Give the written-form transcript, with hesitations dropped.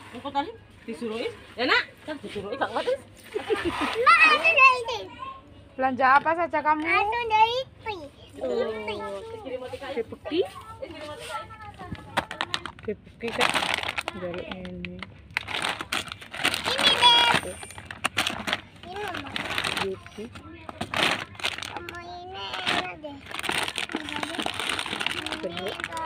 Engko tadi disuruhin. Ya, Nak. Kan disuruhin gak kuat. Mak, aku udah ini. Belanja apa saja kamu? Aku udah itu. Kepeki. Kepeki kan dari ini. Ini deh. Ini Mama. Gitu. Kamu ini enak deh. Terus